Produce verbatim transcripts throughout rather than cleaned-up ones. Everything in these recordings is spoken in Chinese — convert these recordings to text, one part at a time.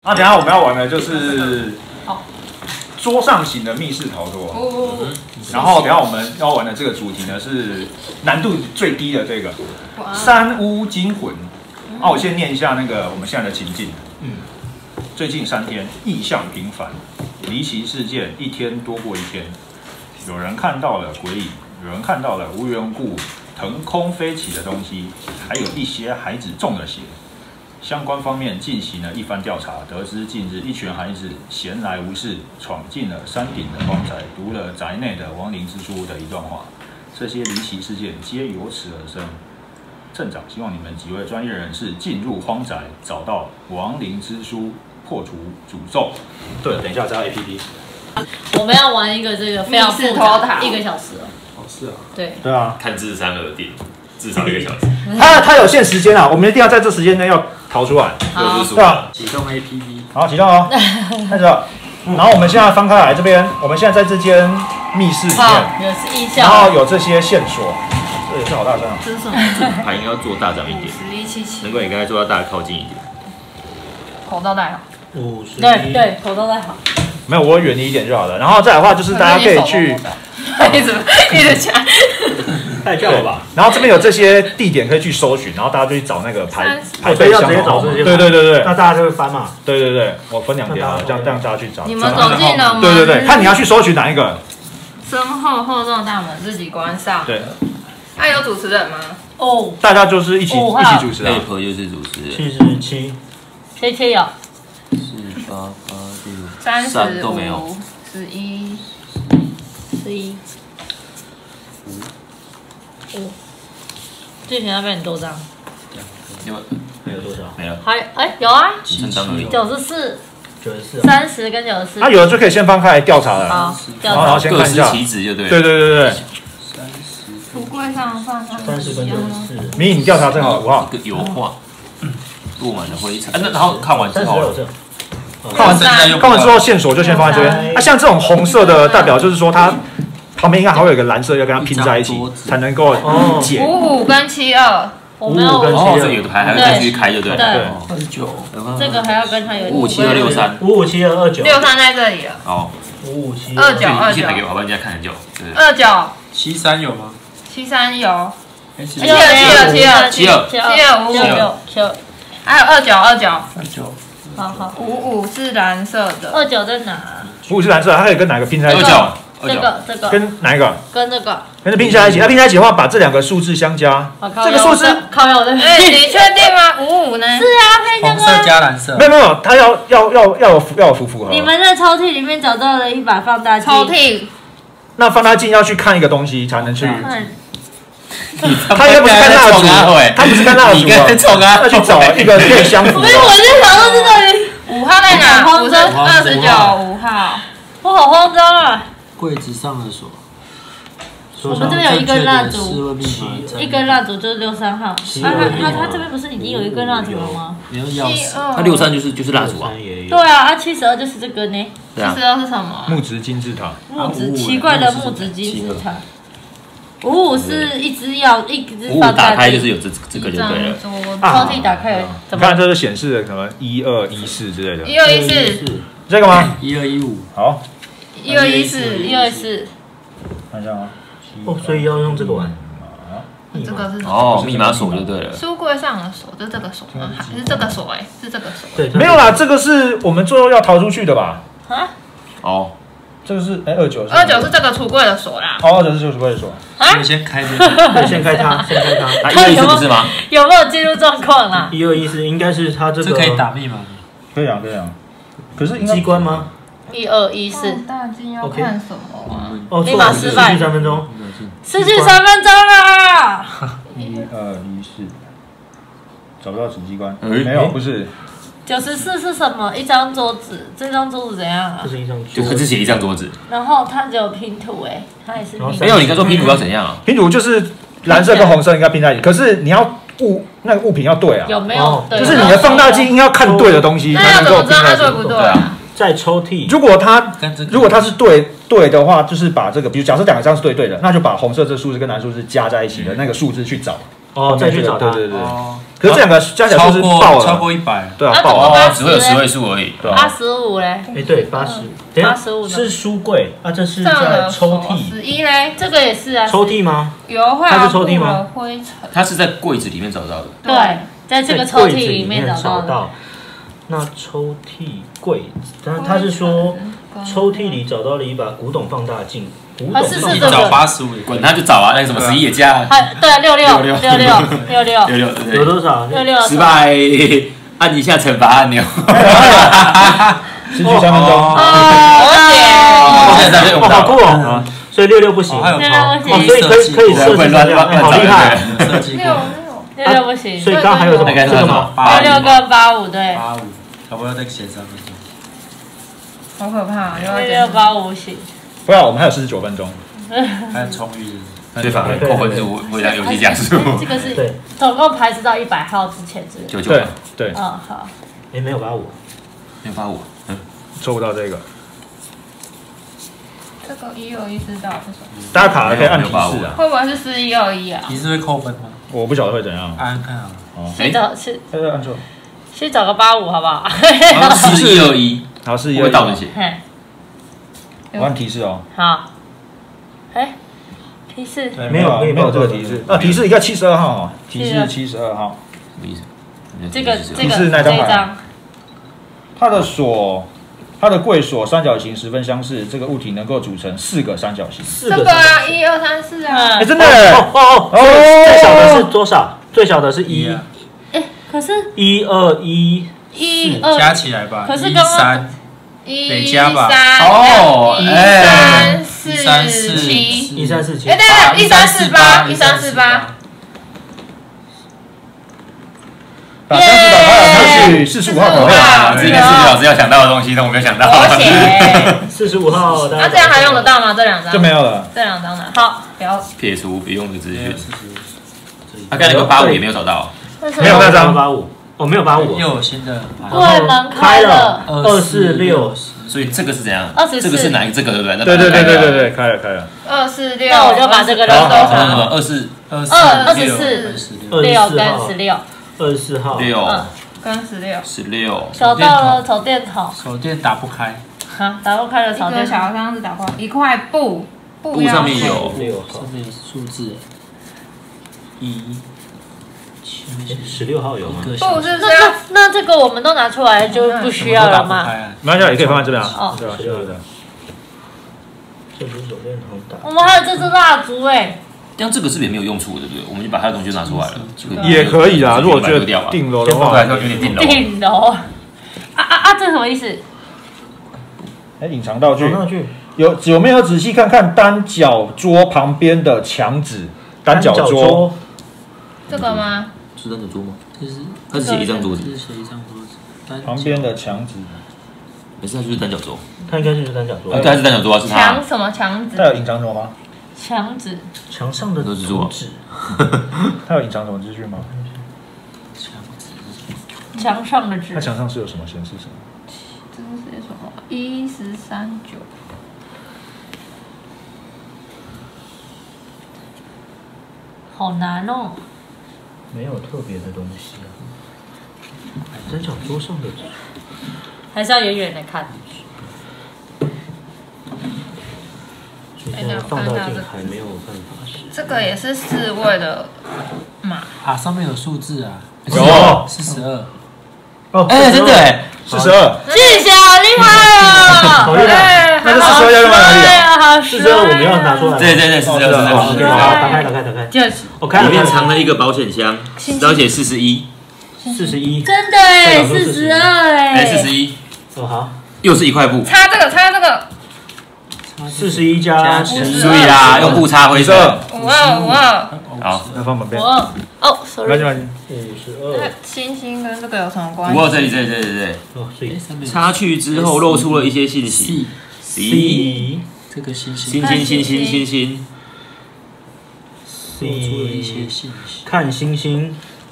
那等一下我们要玩的就是桌上型的密室逃脱。哦。然后等一下我们要玩的这个主题呢是难度最低的这个三屋惊魂。那我先念一下那个我们现在的情境。嗯。最近三天异象频繁，离奇事件一天多过一天。有人看到了鬼影，有人看到了无缘无故腾空飞起的东西，还有一些孩子中了邪。相关方面进行了一番调查，得知近日一群孩子闲来无事，闯进了山顶的荒宅，读了宅内的亡灵之书的一段话。这些离奇事件皆由此而生。镇长希望你们几位专业人士进入荒宅，找到亡灵之书，破除诅咒。对了，等一下加 A P P。 我们要玩一个这个非常复杂，一个小时哦。 哦，是啊。 对。 对啊。 看智商而定，至少一个小时。 它它有限时间啊，我们一定要在这时间内要逃出来。 好。 对啊。 启动 A P P。 好，启动哦。开始了。然后我们现在翻开来这边，我们现在在这间密室里面， 有是音效， 然后有这些线索。这也是好大声啊！ 这是什么？ 牌应该要做大张一点， 十一七七。 难怪你刚才做到大家靠近一点。 口罩戴好。 五十。 对对，口罩戴好。 没有，我远离一点就好了。然后再来的话，就是大家可以去， 一直一直讲， 太叫了吧？ 然后这边有这些地点可以去搜寻，然后大家就去找那个牌牌所以要费箱。 直接找这些。 对对对对。 那大家就会翻嘛。 对对对，我分两点好了，这样这样大家去找。 你们走进了吗？ 对对对，看你要去搜寻哪一个。 身后厚重的大门自己关上。 对。 那有主持人吗？哦。 大家就是一起一起主持啊。 配合就是主持人。 七十七。 切切有。 四八八六。 三十都没有。 十一。十一。五。五。之前要被很多张。 有没有多少？ 没了。 还哎有啊。 三张而已。 九十四。 九十四。 三十跟九十四。 那有的就可以先翻开来调查了。 好。 然后然后先看一下。 各司其职就对。 对对对对。 橱柜上放上三十跟九十四。 迷你调查正好五号。 这个油画，落满了灰尘。啊，那然后看完之后， 看完看完之后线索就先放在这边。那像这种红色的，代表就是说它旁边应该还会有一个蓝色要跟它拼在一起，才能够解。 五五跟七二，我们要哦，这有个牌还要再去开就对了。 对。 二十九。 这个还要跟它有。 五五七二六三。 五五七二二九。 六三在这里了。 哦。 五五七二九二九。 先打给我，好吧，人家看很久。 二九。 七三有吗？ 七三有。 七二七二七二七二七二五五六七二，还有二九二九。 二九。 好好。五五是蓝色的。二九在哪？ 五五是蓝色，它可以跟哪个拼在一起？ 二九。 这个这个。 跟哪一个？ 跟这个。 跟这拼在一起，那拼在一起的话，把这两个数字相加。这个数字。 靠右的。哎，你确定吗？五五呢？是啊，可以这样。 红色加蓝色。 没有没有，它要要要要有要有符符合。 你们在抽屉里面找到了一把放大镜。抽屉。 那放大镜要去看一个东西才能去。 他应该不是看蜡烛，他不是看蜡烛， 你跟冲啊， 要去找一个可以相符。 不是，我就想到是这里。五号在哪？五十二十九五号。我好慌张啊！ 柜子上的锁。 我们这边有一根蜡烛，一根蜡烛就是六三号。啊，他他他这边不是已经有一根蜡烛了吗？ 没有钥匙。 他六三就是就是蜡烛啊。 对啊，啊七十二就是这根呢。七十二是什么？ 木质金字塔。 木质奇怪的木质金字塔。五五是一只药，一只放大打开就是有这这个就对了。 抽屉打开， 你看这是显示的什么一二一四之类的。 一二一四， 这个吗？ 一二一五。 好。 一二一四，一二四。 看一下啊。 哦，所以要用这个玩。 这个是哦，密码锁就对了。 书柜上的锁就这个锁吗？还是这个锁？哎，是这个锁。 对， 没有啦，这个是我们最后要逃出去的吧？ 啊？ 哦。 这个是哎二九， 二九是这个橱柜的锁啦。 哦，二九是这个橱柜的锁。 啊？先开这个，对，先开它，先开它。 啊，一二一四不是吗？ 有没有进入状况啦？ 一二一四应该是它这个。 这可以打密码。 可以啊，可以啊。可是机关吗？ 一二一四。 大镜要看什么啊？ 哦， 密码失败， 失去三分钟。 失去三分钟啦！ 一二一四，找不到主机关，没有，不是。 九十四是什么？一张桌子，这张桌子怎样啊？ 这是一张桌子，就是写一张桌子。 然后它只有拼图哎，它也是。 没有，你刚说拼图要怎样啊？ 拼图就是蓝色跟红色应该拼在一起，可是你要物那个物品要对啊。 有没有？ 就是你的放大镜应该要看对的东西才能够拼在一起。 对不对啊？ 在抽屉。 如果它如果它是对对的话，就是把这个，比如假设两张是对对的，那就把红色这数字跟蓝数字加在一起的那个数字去找。 哦，再去找他。 对对对。 哦， 可是这两个加起来就是爆了， 超过一百。 对啊，爆了，只会有十位数而已。 八十五嘞？ 哎，对，八十。 八十五是书柜啊，这是在抽屉。 十一嘞， 这个也是啊。 抽屉吗？ 油画它是抽屉吗？ 灰尘。 它是在柜子里面找到的。 对，在这个抽屉里面找到。 那抽屉柜子，但他是说抽屉里找到了一把古董放大镜。古董是是找八十五， 滚他就找啊，那个什么十一也加。 对，六六六六六六六六六， 有多少？ 六六失败，按一下惩罚按钮。 失去三分钟。 哦， 现在好酷哦！所以六六不行， 六六不行， 所以可以可以设计乱乱，好厉害！ 设计过。 六六不行， 所以刚刚还有什么？这个吗？ 六六跟八五对。 八五，要不要再写上面？ 好可怕！ 六六八五行。 不要，我们还有四十九分钟。 还很充裕。 对吧？扣分数会让游戏加速。 这个是总共排斥到一百号之前是。 九九。 对对。 嗯，好。 哎，没有八五， 没有八五，嗯， 抽不到这个。 这个一二一知道是什么？ 大家卡了可以按提示啊。 会不会是四一二一啊？ 提示会扣分吗？ 我不晓得会怎样。 按按看啊。 哦。 去找去。 呃，按错。 去找个八五好不好？ 四一二一， 好，四一二一。 会倒着写。 我按提示哦。 好。哎，提示。 没有没有这个提示啊，提示应该七十二号哦，提示七十二号。 什么意思？ 这个这个提示那张牌。它的锁。它的柜锁三角形十分相似，这个物体能够组成四个三角形。 这个啊，一二三四啊。 哎，真的哦哦哦！最小的是多少？最小的是一。 哎，可是。 一二一一二加起来吧。 可是刚刚。 累加吧。 哦， 哎，一三四七。 一三四七。 哎，对了，一三四八，一三四八。 把三十打开下去，四十五号口号。 这应该是老师要想到的东西，但我没有想到。 我写。 四十五号。 那这样还用得到吗？这两张就没有了。 这两张呢？好，不要撇除不用的资讯。他刚才那个八五也没有找到。 没有那张八五。哦，没有八五。 又有新的。 柜门开了。 二四六。 所以这个是怎样？ 二十四。 这个是哪一个？这个对不对？ 对对对对对对，开了开了。 二四六。 那我就把这个扔多少？ 二四二二十四六跟十六。 二十四号。 六。 跟十六。 十六。 找到了手电筒。 手电打不开。 好，打不开了手电筒。 一个小箱子打不开，一块布。 布上面有六号。 上面有数字。一。 十六号有吗？ 布是那那这个我们都拿出来就不需要了吗？ 没关系，也可以放在这边啊。 哦， 对吧？对的。 这不是手电筒打。 我们还有这支蜡烛哎。 但这个是不是也没有用处的，对不对？我们就把它的东西拿出来了。 也可以啊，如果觉得顶楼的话， 有点顶楼。 顶楼。啊啊啊！这什么意思？ 哎，隐藏道具。有有没有仔细看看单脚桌旁边的墙纸？单脚桌。 这个吗？ 是单脚桌吗？这是，它是写一张桌子。 是写一张桌子。 旁边的墙纸。 没事，它就是单脚桌。 它应该就是单脚桌。 对，它是单脚桌啊，是它。 墙什么墙纸？ 它有隐藏什么吗？ 墙纸。 墙上的纸。 它有隐藏什么资讯吗？ 墙上的纸。 它墙上是有什么显示什么？ 这是写什么？一十三九。 好难哦。 没有特别的东西啊。单脚桌上的纸。还是要远远的看。 现在放大镜还没有办法使。 这个也是四位的码啊，上面有数字啊。 有四十二。 哦， 哎，真的哎， 四十二。 巨小厉害了！ 好厉害！ 那这四十二要用在哪里啊？ 四十二我们要拿出来。 对对对，四十二，四十二。 好，打开，打开，打开。 就是。 我看里面藏了一个保险箱，然后写四十一。 四十一。 真的哎，四十二哎。 哎，四十一。 哦好。 又是一块布。 擦这个，擦这个。 四十一加十。 注意啦，用布擦灰色。 五二五二。 好， 要放旁边。 五二。哦 ，sorry。 没关系， 五十二。 星星跟这个有什么关系？ 五二这里，这里，这里，这里。 哦，所以擦去之后露出了一些信息。C。 这个星星。 星星星星星星。 露出了一些信息。 看星星。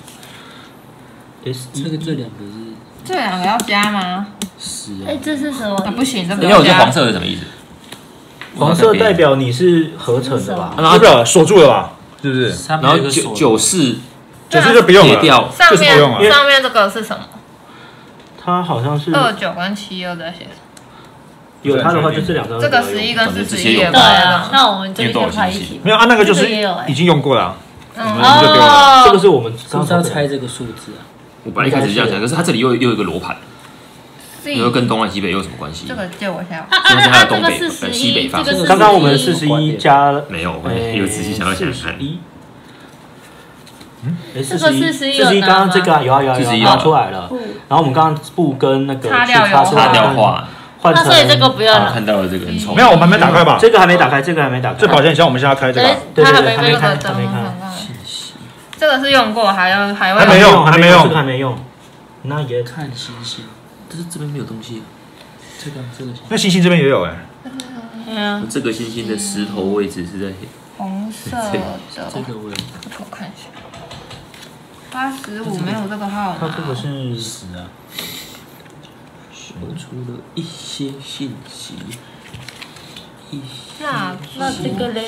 这个这两个是。 这两个要加吗？ 是啊。 哎，这是什么？ 啊，不行，这个因为我这黄色是什么意思？ 黄色代表你是合成的吧？ 代表锁住了吧？是不是？ 然后九九四这是就不用了。 上面上面这个是什么？ 它好像是二九跟七二在写什么？ 有它的话就这两张。 这个十一跟四十一也对啊，那我们这边拍一起。 没有啊，那个就是已经用过了。 哦， 这个是我们刚才要猜这个数字啊。 我本来一开始这样想，可是它这里又又有一个罗盘，又跟东南西北有什么关系？ 这个借我一下。 这是它的东北跟西北方。 刚刚我们四十一加没有，我有仔细想要想看。 嗯， 这个四十一， 四十一刚刚这个有啊有啊有拿出来了。然后我们刚刚布跟那个擦掉擦掉画。 那所以这个不要了。 看到了这个很丑。 没有，我们还没打开吧？ 这个还没打开，这个还没打开。 这保险箱我们现在开这个。 对对对， 还没开，还没开。 这个是用过，还要还还没用，还没用， 这个还没用。那也看星星， 但是这边没有东西。 这个这个。 那星星这边也有哎。 对啊。 这个星星的石头位置是在红色的。 这个我我看一下。八十五没有这个号码。 它这个是十啊。 说出了一些信息，一些那那这个嘞？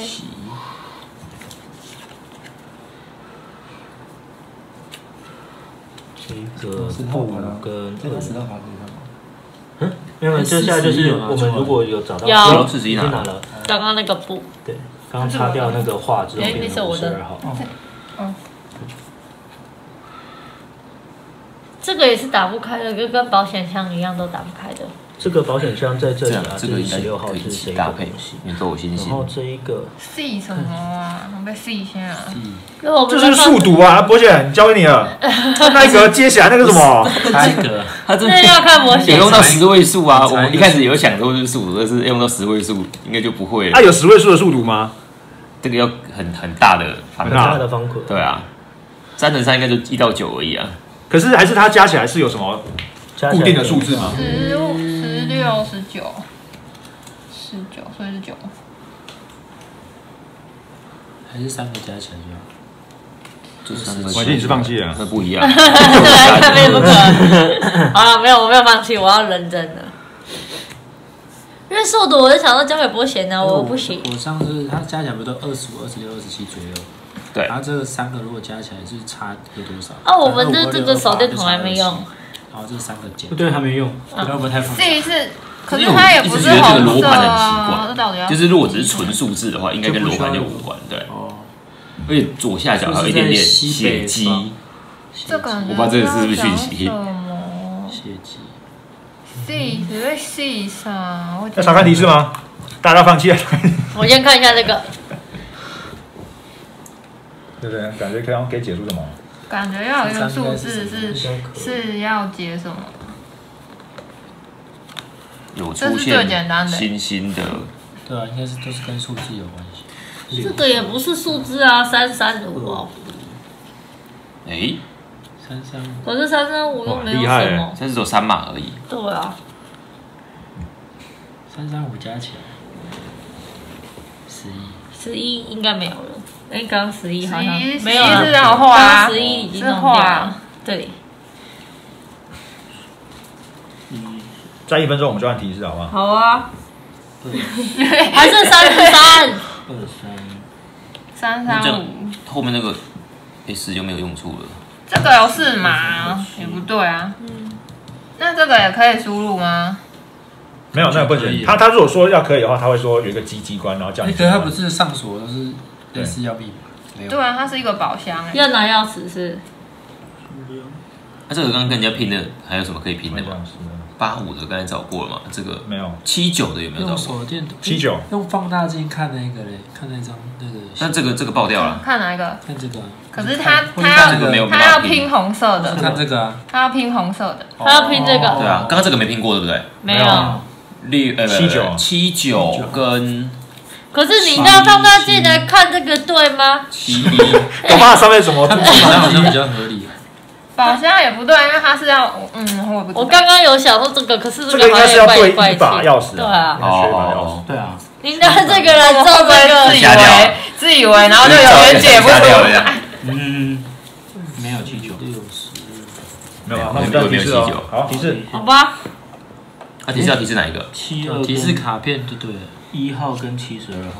这个布跟这个十号卡可以看吗？ 嗯，没有，接下来就是我们如果有找到有四十一拿了， 刚刚那个布， 对，刚刚擦掉那个画之后变成五十二号。 嗯。 这个也是打不开的，就跟保险箱一样，都打不开的。 这个保险箱在这里啊， 这个十六号是谁搭配？你都有信息。 然后这一个 C 什么啊？我们 C 一下啊。 这是数独啊，博姐，交给你了。那一格接起来那个什么？ 那一格， 它这要看模型。 有用到十位数啊！我们一开始有想说是数独，但是用到十位数应该就不会了。 啊，有十位数的数独吗？ 这个要很很大的很大的方块。 对啊，三乘三应该就一到九而已啊。 可是还是它加起来是有什么固定的数字吗？ 十五、十六、十九、十九，所以是九。 还是三个加起来就好。 就三个。 我觉得你是放弃了， 那不一样。 对，那边不可能。好了，没有，我没有放弃，我要认真的。因为速度，我就想说交给波贤呢，我不行。 我上次它加起来不都二十五、二十六、二十七左右？ 对， 然后这个三个如果加起来是差有多少？ 哦，我们这这个手电筒还没用。 然后这三个减。 对，还没用。 要不太复杂。 这是，可是它也不是红色啊。这到底要？ 就是如果只是纯数字的话，应该跟罗盘就无关，对。哦。而且左下角还有一点点血迹。 这个我不知道这个是不是讯息。 血迹。 C 只会 C 上。 要查看提示吗？大家放弃了。 我先看一下这个。 对不对？感觉可以可以解出什么？ 感觉要有一个数字是是要解什么？ 有出现星星的。 对啊，应该是都是跟数字有关系。 这个也不是数字啊，三三五哦。 哎， 三三五。 可是三三五又没有什么， 这只有三码而已。 对啊。 三三五加起来十一。 十一应该没有了。哎，刚刚十一好像没有了，是这样画啊， 十一已经弄掉了。对。 嗯， 再一分钟我们就按提示，好不好？ 好啊。还是三十三。 二三。三三五。 后面那个 S 就没有用处了。 这个有四码，也不对啊。嗯。那这个也可以输入吗？ 没有，那个不行。他他如果说要可以的话，他会说有一个机机关，然后叫你。 可是他不是上锁都是。类似钥密码， 对啊，它是一个宝箱哎。 要拿钥匙是？ 那这个刚刚跟人家拼的还有什么可以拼的吗？八五的刚才找过了嘛？这个没有。 七九的有没有找过？ 手电筒。 七九。 用放大镜看那个嘞，看那张那个。 但这个这个爆掉了。 看哪一个？ 看这个。 可是他他要他要拼红色的。 看这个啊。 他要拼红色的。 他要拼这个。 对啊，刚刚这个没拼过，对不对？ 没有。 六呃七九七九跟。 可是你要放大镜来看这个对吗？ 七一， 我怕上面什么？ 宝箱好像比较合理。 宝箱也不对，因为它是要嗯，我不知道。 我刚刚有想说这个，可是这个应该是要对一把钥匙。 对啊。 哦。 对啊。 你拿这个来做这个， 自以为自以为，然后就有点解不出来。 嗯，没有七九六十， 没有，那我们叫提示哦。好，提示。 好吧。 他提示要提示哪一个？ 七二提示卡片就对了。 一号跟七十二号，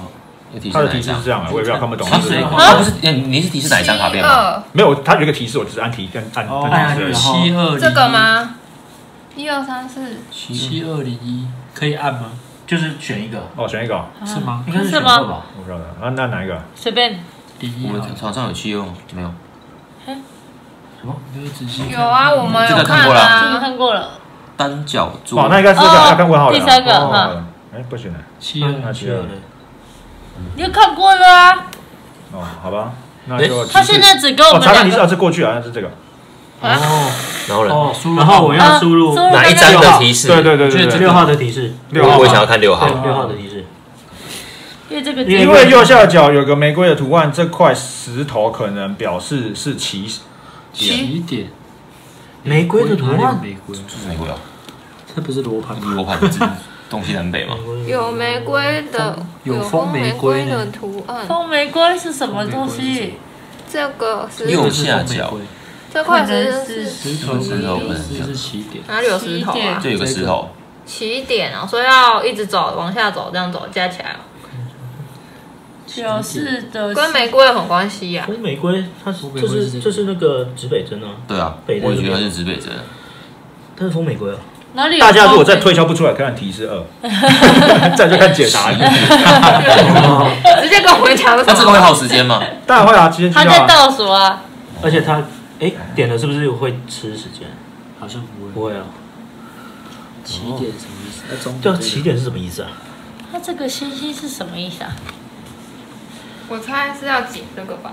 他的提示是这样的，我也不知道看不懂。 提示啊，不是，你是提示哪一张卡片吗？ 没有，他有一个提示，我只是按提按按按提示。 七二这个吗？一二三四七二零一可以按吗？ 就是选一个哦，选一个是吗？ 应该是是吗？ 吧？ 我不知道的。啊，那哪一个？ 随便。 我们床上有七哦，没有。 什么？ 没有仔细有啊，我们有看这个啊。 看过了。 单脚桌。 哦，那应该是要看问号的。 第三个哈。 哎，不行了。 七二那七二。 你有看过了啊？ 哦，好吧，那就他现在只给我们查看提示啊，是过去啊，是这个。 哦， 然后呢？ 哦，然后我要输入哪一张的提示？ 对对对对， 六号的提示。 六号， 我也想要看六号。 六号的提示。 因为这个， 因为右下角有个玫瑰的图案，这块石头可能表示是起起点。 玫瑰的图案， 玫瑰就是玫瑰哦。 这不是罗盘， 罗盘是东西南北吗？ 有玫瑰的， 有风玫瑰的图案。 风玫瑰是什么东西？ 这个是右下角。 这块石是石头，石头是起点。 哪里有石头啊？ 这有个石头。 起点哦，所以要一直走，往下走，这样走加起来。 表示的跟玫瑰有很关系呀。 风玫瑰，它是这是这是那个指北针啊。 对啊，我也觉得是指北针。 它是风玫瑰啊。 哪里有？ 大家如果再推销不出来，看提示二，再就看解答。 直接跟我们讲。 那这个会耗时间吗？ 当然会啊，直接。 他在倒数啊。 而且他哎点了是不是会吃时间？ 好像不会。 不会啊。 起点什么意思？那终叫起点是什么意思啊？ 它这个星星是什么意思啊？ 我猜是要解这个吧。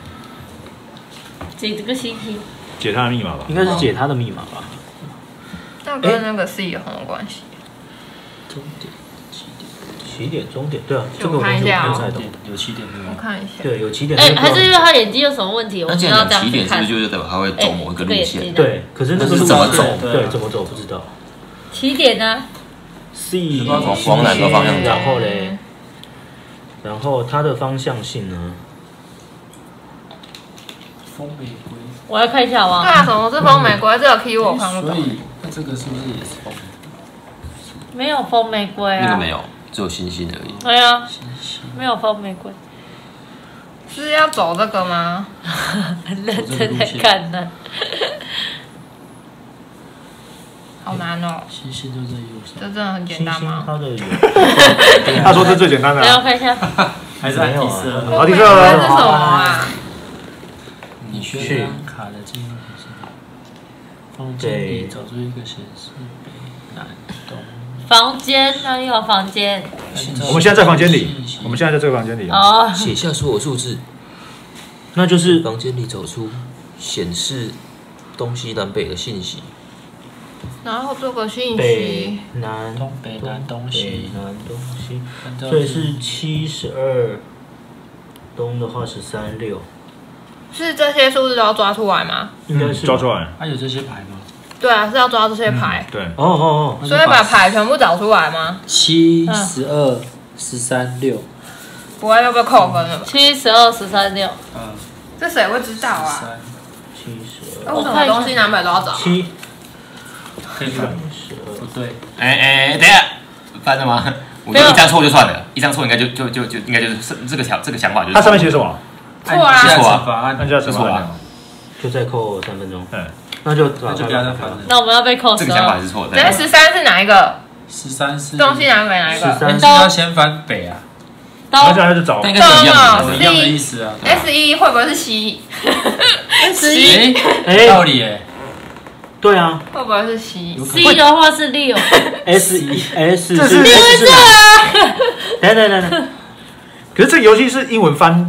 解这个星星。 解他的密码吧。 应该是解他的密码吧。 那跟那个 C 有什么关系？ 终点、起点、 起点、终点，对啊，这个我看一下哦。 有起点没有？ 我看一下。 对，有起点。 哎，还是因为他眼睛有什么问题？我那既然讲起点，是不是就是代表他会走某一个路线？ 对，可是那是怎么走？ 对，怎么走不知道。 起点呢 ？C 往哪个方向走？ 然后嘞，然后它的方向性呢？ 风玫瑰。 我要看一下好不好？ 对啊，什么是风玫瑰？这个 key 我看不懂。 所以那这个是不是也是风？ 没有风玫瑰啊。 那个没有，只有星星而已。 对啊，没有风玫瑰。 是要走这个吗？ 很认真在看呢。 好难哦。 星星就在右上。 这真的很简单吗？ 它的有。 他说这最简单的。 来，我看一下。 还是按提示。 好，提示了。 这是什么啊？ 你需要将卡的进入提示。房间里找出一个显示北南东。 房间哪里有房间？ 我们现在在房间里，我们现在在这个房间里。 哦。 写下所有数字， 那就是房间里走出显示东西南北的信息。 然后这个信息。 北南东北南东西。 北南东西，所以是七十二。东的话是三六。 是这些数字都要抓出来吗？ 应该是抓出来。 它有这些牌吗？ 对啊，是要抓这些牌。 对。 哦哦哦。所以把牌全部找出来吗？ 七、十二、十三、六。 不会又被扣分了吧？ 七、十二、十三、六。 嗯。 这谁会知道啊？ 七十二。 为什么东西南北都要找？ 七。 可以翻。不对。 哎哎，等一下，翻了吗？我就一张错就算了，一张错应该就就就就应该就是这个想这个想法就是。 它上面写什么？ 错啊， 错啊， 按下什么？ 就再扣三分钟。 嗯， 那就那就不要再翻了。 那我们要被扣这个想法是错的。 那十三是哪一个？ 十三是东西南北哪一个？ 十三是要先翻北啊。 然后这样就找。 应该是一样的， 一样的意思啊。 S 一会不会是 C？ 十一。 哎，道理哎。 对啊。 会不会是 C？C 的话是六。 S 一 S 这是六是啊。 等等等等。 可是这个游戏是英文翻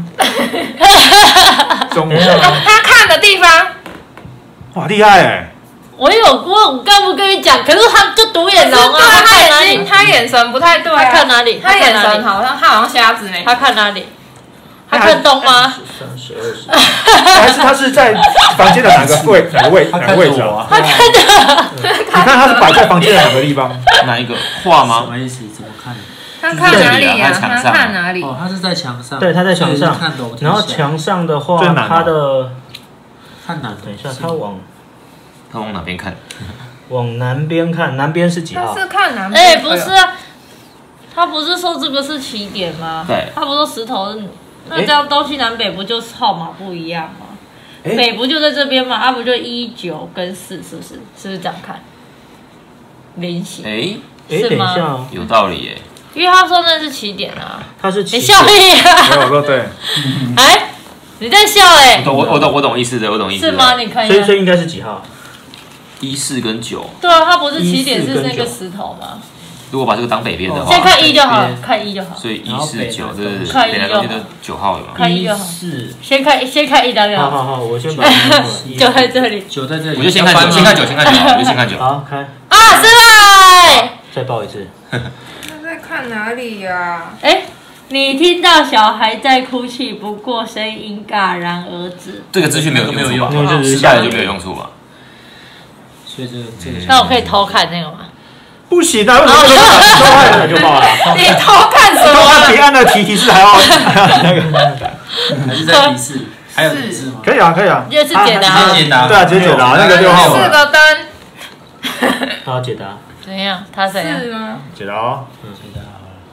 中文。 他看的地方。 哇，厉害哎！ 我有过，我刚不跟你讲，可是他就独眼龙啊， 他看哪里？ 他眼神不太对啊。 他看哪里？ 他眼神好像他好像瞎子呢。 他看哪里？他看东吗？ 三十二十。 还是他是在房间的哪个位哪个位哪个位置啊？ 他看的。 你看他是摆在房间的哪个地方？ 哪一个画吗？ 什么意思？怎么看？ 他看哪里呀？他看哪里？ 哦，他是在墙上。 对，他在墙上。 看楼梯。 然后墙上的话，他的看哪？ 等一下，他往他往哪边看？ 往南边看，南边是几号？ 他是看南边。 哎，不是啊， 他不是说这个是起点吗？ 对。 他不是说石头是，那这样东西南北不就是号码不一样吗？北不就在这边吗？啊，不就一九跟四，是不是？是不是这样看？菱形。 哎哎，等一下， 有道理耶。 因为他说那是起点啊。 他是起点。 你笑屁啊！ 没有，我说对。 哎，你在笑哎？ 我我我懂我懂意思的，我懂意思。 是吗？你看一下。 所以所以应该是几号？ 一四跟九。 对啊，它不是起点是那个石头吗？ 如果把这个当北边的话， 先看一就好，看一就好。 所以一四九这是看北南东西的九号有吗？ 看一就好。 四， 先看先看一张就好。 好好好，我先把九在这里， 九在这里， 我就先看九，先看九，先看九，我就先看九。 好，开。 啊，失败！ 再报一次。 那在看哪里呀？ 哎，你听到小孩在哭泣，不过声音戛然而止。 这个资讯没有用处吧？ 那就是下来就没有用处吧？ 所以这个这个。 那我可以偷看那个吗？ 不行啊！为什么偷看了就报了？ 你偷看什么？ 偷看比按的提提示还要那个， 还是在提示？还有提示吗？ 可以啊，可以啊。 就是解答。 解答。 对啊，直接解答那个六号。 四个灯。 好，解答。 怎样？他怎样？ 是吗？ 解答哦。 嗯，解答好了。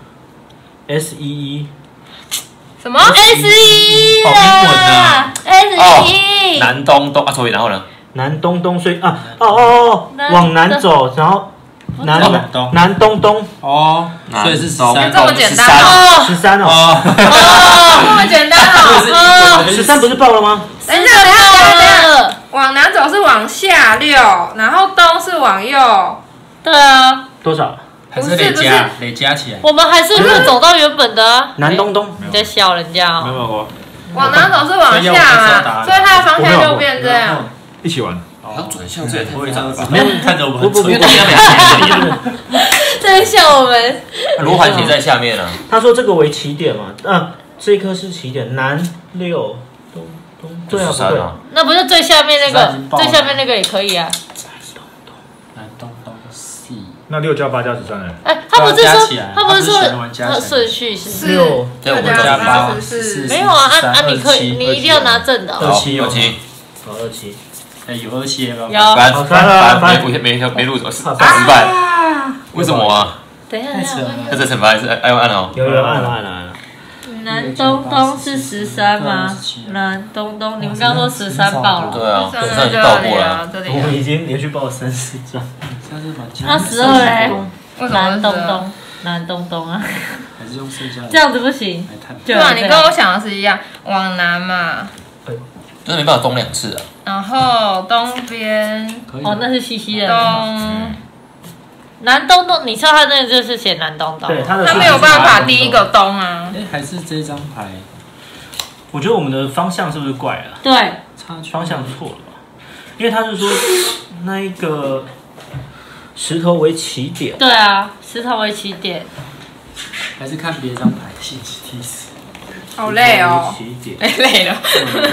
S 一一。 什么 ？S 一啊 ！S 一。 南东东啊，所以然后呢？ 南东东，所以啊，哦哦哦，往南走，然后南东南东东。 哦，所以是十三， 这么简单哦， 十三哦。 哦，这么简单哦。 十三不是报了吗？ 等一下，等一下，等一下，往南走是往下六，然后东是往右。 对啊。 多少？ 还是累加累加起来。 我们还是没有走到原本的啊。 南东东。 你在笑人家哦。 没有我。 往南走是往下嘛，所以它的方向就变这样。 一起玩。 要转向这也太复杂了吧？ 没有看着我们很蠢， 因为东西要两在笑我们。 罗盘写在下面啊。 他说这个为起点嘛，啊，这一颗是起点，南六东东，对啊，不对。 那不是最下面那个，最下面那个也可以啊。 南东东西。 那六加八加十三呢？ 哎，他不是说，他不是说顺序是六六加八十四。 没有啊，按按你可以，你一定要拿正的。 二七二七， 好二七。 哎，有二七吗？ 有。 翻翻翻没没没录走，失败。为什么啊？ 等一下， 太扯了。 这这惩罚还是按按哦。 有有按了按了按了。 南东东是十三吗？南东东，你们刚刚说十三报了。 对啊，十三已经报过了。 我们已经连续报了三四张。 他十二嘞。南东东，南东东啊。 还是用剩下的。 这样子不行。 对啊，你跟我想的是一样，往南嘛。 真的没办法东两次啊。 然后东边哦，那是西西的东， 南东东，你知道他那个就是写南东东， 对，他的他没有办法第一个东啊。 哎，还是这张牌， 我觉得我们的方向是不是怪了？ 对， 方向错了吧？因为他是说那一个石头为起点， 对啊，石头为起点， 还是看别张牌信息提示。 好累哦， 哎累了。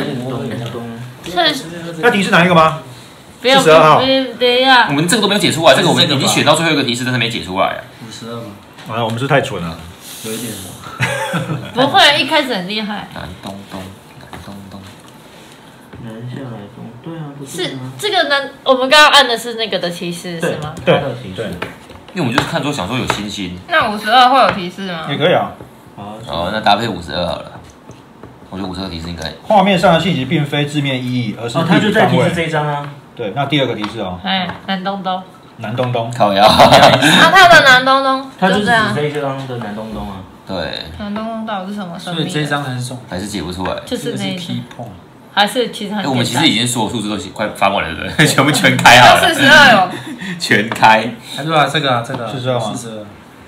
要提示哪一个吗？ 不要， 十二号。 等一下， 我们这个都没有解出来，这个我们已经选到最后一个提示，但是没解出来啊。 五十二吗？ 啊，我们是太蠢了， 有一点。 不会，一开始很厉害。 南东东，南东东， 南下来东，对啊，不是这个南，我们刚刚按的是那个的提示是吗？ 对对， 因为我们就是看说想说有星星。 那五十二会有提示吗？ 也可以啊。 哦，那搭配五十二好了。我觉得五十二提示应该。 画面上的信息并非字面意义，而是哦，他就在提示这一张啊。 对，那第二个提示哦。 哎，南东东。 南东东。 靠腰。 那他的南东东， 他就是指这一张的南东东啊。 对。 南东东到底是什么生命？ 所以这张还是中， 还是解不出来。 就是那一张。还是其实很。 我们其实已经所有数字都快翻完了，对不对？全部全开好了。 四十二有。 全开。 还是吧，这个啊，这个。 四十二吗？ 四十二。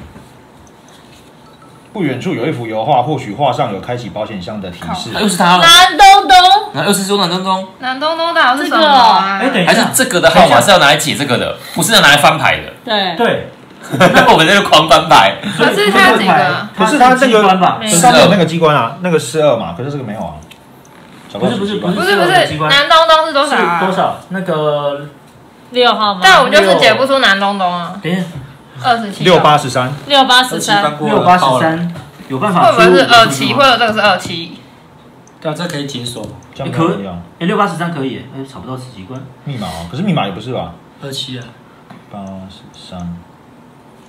不远处有一幅油画，或许画上有开启保险箱的提示。 又是他了。 南东东。 那又是说南东东。 南东东到底是什么啊？ 哎，等一下，还是这个的号码是要拿来解这个的，不是要拿来翻牌的。 对对。 那我们那个狂翻牌。 可是它几个？ 可是它这个吧， 上面有那个机关啊，那个是二嘛，可是这个没有啊。 不是不是不是不是不是，南东东是多少啊？ 多少？那个六号吗？ 但我们就是解不出南东东啊。 等一下， 二十七。 六八十三。 六八十三。 六八十三。有办法？ 会不会是二七？或者这个是二七？ 对啊，这可以解锁。 可以啊。哎，六八十三可以，哎，找不到此机关。 密码哦，可是密码也不是吧？ 二七啊。 八十三。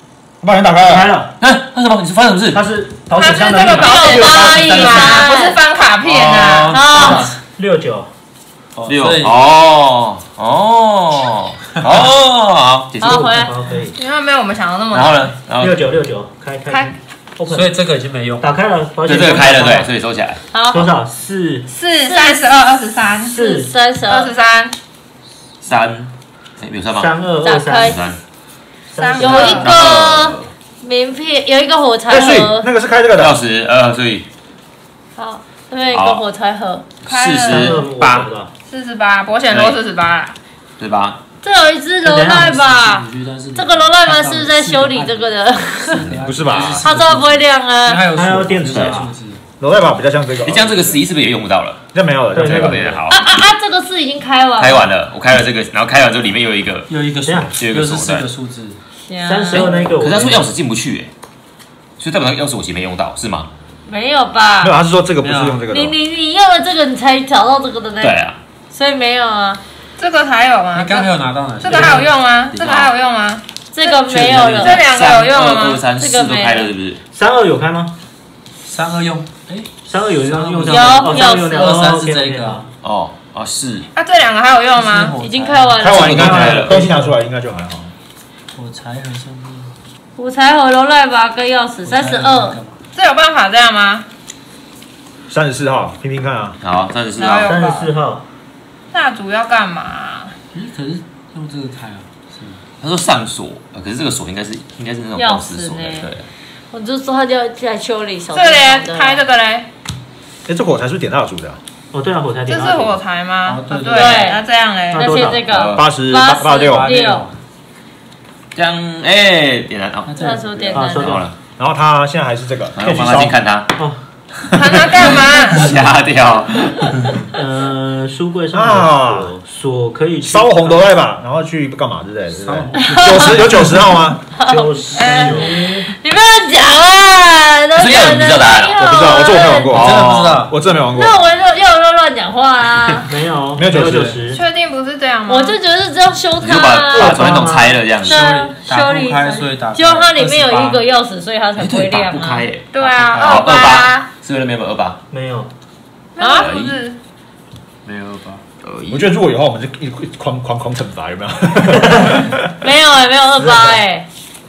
把人打开了， 开了。 那那什么？你是发生什么事？ 它是保它是险箱的这个保险八亿吗？不是翻卡片啊。 好， 六九。 六哦哦哦，好，结束。 好，回来。 好，可以。 因为没有我们想的那么然后呢？然后六九六九，开开开， open。 所以这个已经没用。 打开了，保对险这个开了，对，所以收起来。 好， 多少？四四三十二二十三， 四三十二二十，三， 三，哎，有三吗？ 三二二打开三三， 三有一个名片，有一个火柴哎，所以盒。 那个是开这个的， 钥匙，呃，所以好，这边有一个火柴盒。 四十八， 四十八，保险多四十八， 对吧？ 这有一只楼赖吧？这个楼赖吗？是不是在修理这个的？ 不是吧？ 它这么不会亮啊？ 还有还有电子的数字， 楼带把比较像这个， 你这样这个十一是不是也用不到了？ 这没有了，这没有对， 了。 好啊，啊啊！这个是已经开完。 开完了，我开了这个，然后开完之后里面又有一个， 又一个数， 有一个手又是四个数字。 三十二那个， 可是他说钥匙进不去，哎，所以代表那个钥匙我其实没用到，是吗？ 没有吧？ 没有，他是说这个不是用这个的。 你你你用了这个，你才找到这个的呢。 对啊， 所以没有啊。 这个还有吗？ 你刚才有拿到哪些？ 这个还有用吗？这个还有用吗？ 这个没有了。 这两个有用了吗？ 二二三四都开了，是不是？ 三二有开吗？ 三二用，哎， 三二有用用上， 有有有二三是这个。 哦哦是。 啊，这两个还有用吗？ 已经开完了。 开完应该开了，东西拿出来应该就还好。 火柴盒上面。 火柴盒、楼赖吧跟钥匙，三十二。 这有办法这样吗？ 三十四号，拼拼看啊。 好，三十四号。 三十四号。 蜡烛要干嘛？ 咦，可是用这个开啊？是吗？ 他说上锁，可是这个锁应该是应该是那种钥匙锁的，对。 我就说他就要在修理手。 这嘞，开这个嘞。 哎，这火柴是点蜡烛的。 哦，对啊，火柴点。 这是火柴吗？ 对对，那这样嘞。 那先这个八十八八六六。 这样，哎，点燃哦， 那时候点燃收掉了。 然后他现在还是这个， 然后放他进看他。 哦。 看他干嘛？ 瞎掉。 呃，书柜上锁锁可以烧红楼赖吧，然后去干嘛之类的，对不对？九十有九十号吗？ 九十。 你不要讲啊！ 所以要你知道答案了， 我不知道，我这我没玩过， 真的不知道， 我真的没玩过。 那我又又又乱讲话啊！ 没有， 没有九十， 确定不是这样吗？ 我就觉得是这样修它， 你就把把传统拆了这样子。 修理开，所以打。 结果它里面有一个钥匙，所以它才不会亮啊。 不开耶。 对啊， 二八。 是不是没有二八？ 没有。 啊，不是。 没有二八。 我觉得如果以后我们就一一狂狂狂惩罚，有没有？ 没有哎，没有二八哎。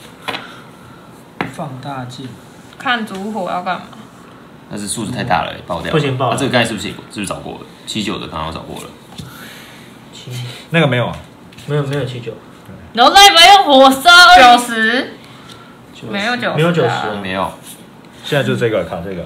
放大镜。 看烛火要干嘛？ 但是数字太大了，爆掉。 不行爆。 这个刚才是不是写过？是不是找过了？七九的刚刚找过了。 七。 那个没有啊。 没有没有七九。 然后再把用火烧。 九十。没有九十。 没有九十， 没有。 现在就是这个卡这个，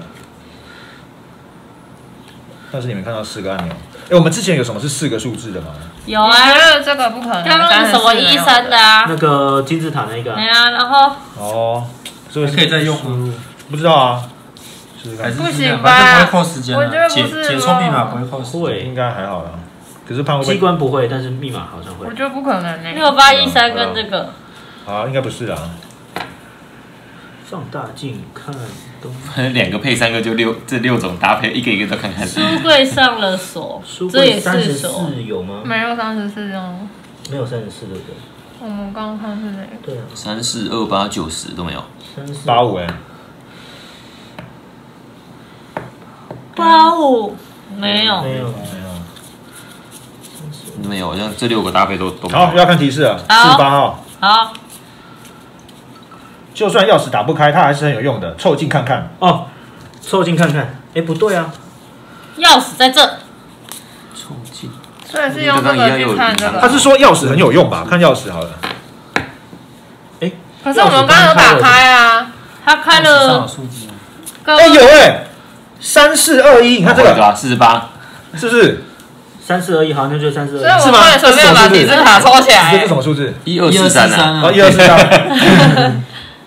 但是你们看到四个按钮，哎，我们之前有什么是四个数字的吗？ 有啊， 这个不可能。 刚刚什么一三的啊？ 那个金字塔那个。 对啊，然后。 哦， 是不是可以再用吗？ 不知道啊， 还是不行吧？ 不会扣时间。 我觉得不是。 解错密码不会扣时间。 会， 应该还好啦。可是判机关不会，但是密码好像会。 我觉得不可能呢。 六八一三跟这个。 啊，应该不是啊。 放大镜看东， 两个配三个就六，这六种搭配，一个一个都看看。 书柜上了锁，这也是锁。 有吗？ 没有三十四哦。 没有三十四，对不对？ 我们刚刚看是哪个？ 对啊。 三四二八九十都没有。 八五哎。 八五没有。 没有没有。 没有，像这六个搭配都都。 好，要看提示了。四十八号。 好。 就算钥匙打不开，它还是很有用的。凑近看看哦，凑近看看。哎，不对啊， 钥匙在这。 凑近。 所以是用这个去看这个。 他是说钥匙很有用吧？看钥匙好了。 哎， 可是我们刚刚有打开啊， 他开了。 哎有哎，三四二一，你看这个， 四十八， 是不是？ 三四二一，好，那就三四二一。 所以我们随便把底子卡抽起来。 这是什么数字？ 一二四三啊！ 哦，一二四三。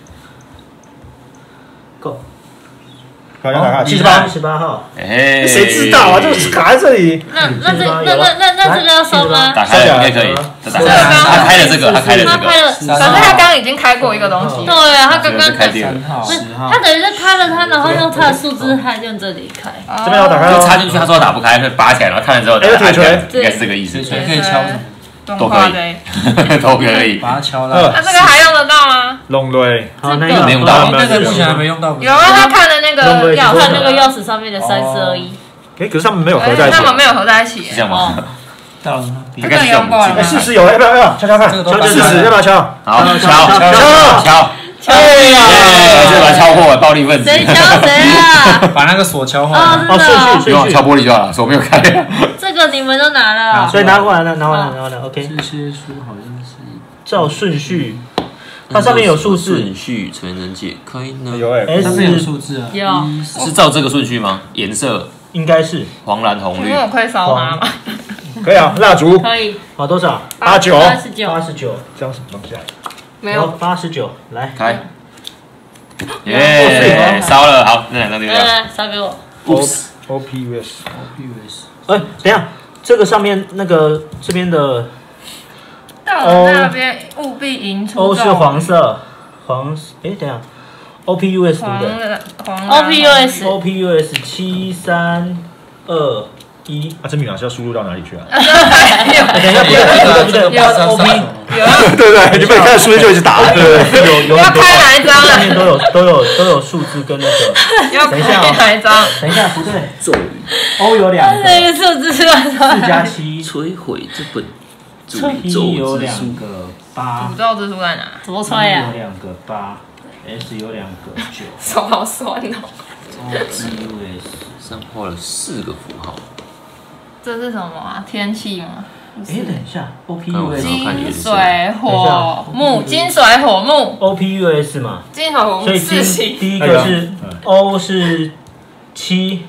够。 好，要打开七十八， 七十八号。 哎， 谁知道啊？就是卡在这里。 那那这那那那那这个要收吗？ 打开了应该可以。打开了，他开了这个，他开了这个。 开了， 可是他刚刚已经开过一个东西。 对啊，他刚刚开掉了。 他等于是开了它，然后用他的数字还用这里开。 这边要打开就插进去，他说打不开，会拔起来，然后看了之后， 哎，铁锤， 应该是这个意思。 可以敲什么？ 都可以，都可以。 把它敲烂。 那这个还用得到吗？ 龙瑞， 好，那这个没用到， 那个目前还没用到。 有啊，他看的那个钥匙， 看那个钥匙上面的三四二一。 哎，可是他们没有合在一起。 他们没有合在一起。 是这样吗？ 到了， 这个用过了。 试试有，要不要？要不要敲敲看？试试要不要敲？ 好，敲敲敲敲。哎呀，这把敲破了，暴力分子。 谁敲谁啊？ 把那个锁敲坏。 哦，顺序顺序， 敲玻璃就好了，手没有开。 这个你们都拿了， 所以拿过来了，拿过来，拿过来 ，OK。 这些书好像是照顺序，它上面有数字。 顺序才能解开呢？ 有哎， 上面有数字啊。 有。 是照这个顺序吗？颜色应该是黄蓝红绿。 因为我可以烧它吗？ 可以啊，蜡烛。 可以。 好多少？ 八九。 八十九。 八十九。 这样什么东西啊？ 没有。 八十九，来开。耶，烧了，好，那两张丢掉。 来来，烧给我。 O P U S。 O P U S。 哎，等一下，这个上面那个这边的到了那边务必迎出。 O 是黄色，黄，哎，等一下 ，O P U S 对不对？ 黄 O P U S。 O P U S 七三二一。 啊，这密码是要输入到哪里去啊？ 等一下，不对不对不对 ，O P。 对对，你不能看书就一直打。 对对，有有。 要开哪一张啊？ 上面都有都有都有数字跟那个。 要开哪一张？ 等一下，不对， 咒语。 O 有两个。 那个数字是四加七。 摧毁这本。 P 有两个八。 诅咒之书在哪？ 怎么吹呀？ 有两个八 ，S 有两个九。 手好酸哦。 O P U S 上画了四个符号。 这是什么啊？天气吗？ 哎，等一下 ，O P U S 金水火木，金水火木 ，O P U S 嘛， 金水火木。 所以第第一个是 O 是七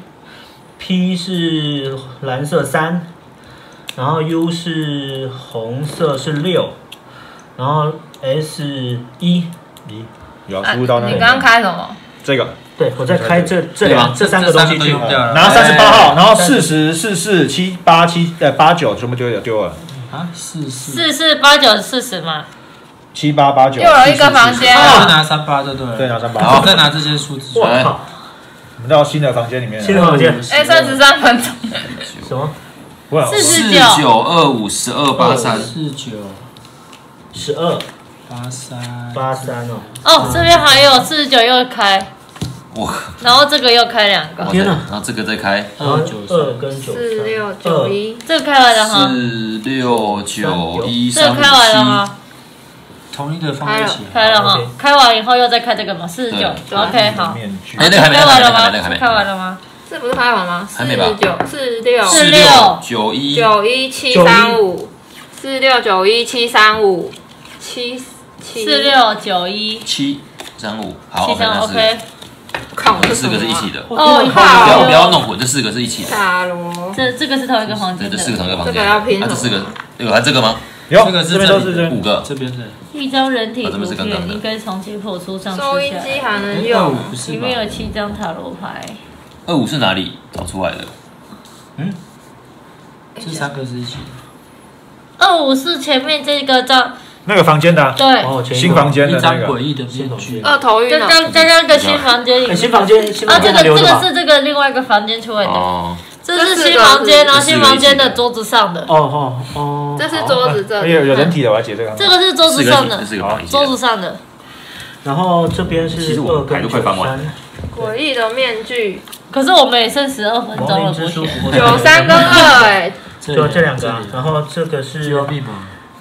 ，P 是蓝色三，然后 U 是红色是六，然后 S 一一，有输入到那里。 你刚刚开什么？ 这个。 对，我在开这这两这三个东西去， 然后三十八号，然后四十四四七八七呃八九全部丢了丢了。 啊，四四四四八九四十嘛。 七八八九。 又有一个房间啊！就拿三八就对了。 对，拿三八。 好，再拿这些数字。 我靠！ 我们到新的房间里面。 新的房间。 哎，三十三分钟。 什么？ 四十九二五十二八三。 四九十二八三八三哦。 哦，这边还有四十九又开。 哇！ 然后这个又开两个。 天哪！ 然后这个再开。 二九二跟九四六九一。 这个开完了哈。 四六九一这个开完了吗？ 同一个放在一起。 开了哈，开完以后又再开这个嘛，四十九。OK， 好。 哎，对，还没开完了吗？ 还没开完了吗？ 这不是开完吗？ 还没吧？ 四九四六四六九一九一七三五四六九一七三五七七四六九一七三五，好， 七三 OK。 靠， 这四个是一起的。 哦， 不要不要弄混，这四个是一起的。 塔罗， 这这个是同一个房间的。 这四个同一个房间。 这个要拼。 啊，这四个有还这个吗？ 有， 这个是这边都是这五个， 这边的。 一张人体图片应该从解剖书上收音机还能用， 里面有七张塔罗牌。 二五是哪里找出来的？ 嗯，这三个是一起。 二五是前面这个张。 那个房间的。 对。 新房间的那个。 诡异的面具。 二头晕了。刚刚刚个新房间里面。 新房间，新房间啊，这个这个是这个另外一个房间出来的。 哦。 这是新房间，然后新房间的桌子上的。 哦哦哦。 这是桌子这。 有有人体的，我要解这个。 这个是桌子上的。桌子上的。 然后这边是二跟九三。 诡异的面具。 可是我们也剩十二分钟了，不行。 九三跟二哎。 就这两个，然后这个是密码。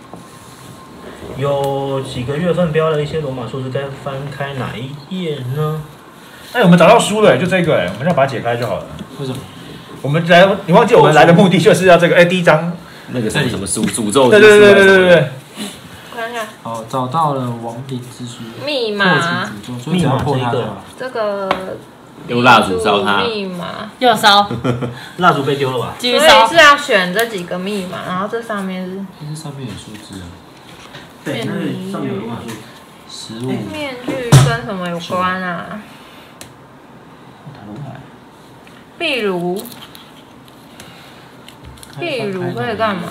有几个月份标了一些罗马数字，该翻开哪一页呢？ 哎，我们找到书了，就这个哎，我们要把它解开就好了。 为什么？ 我们来，你忘记我们来的目的就是要这个哎，第一章那个什么什么诅诅咒？ 对对对对对对对。 看看。 好，找到了亡灵之书。 密码。 密码这个。 这个。 用蜡烛烧它。 密码。 又烧。 蜡烛被丢了吧？ 所以是要选这几个密码，然后这上面是。 这上面有数字啊。 对，那里上面有罗马数。 十五。 面具跟什么有关啊？壁炉。壁炉可以干嘛？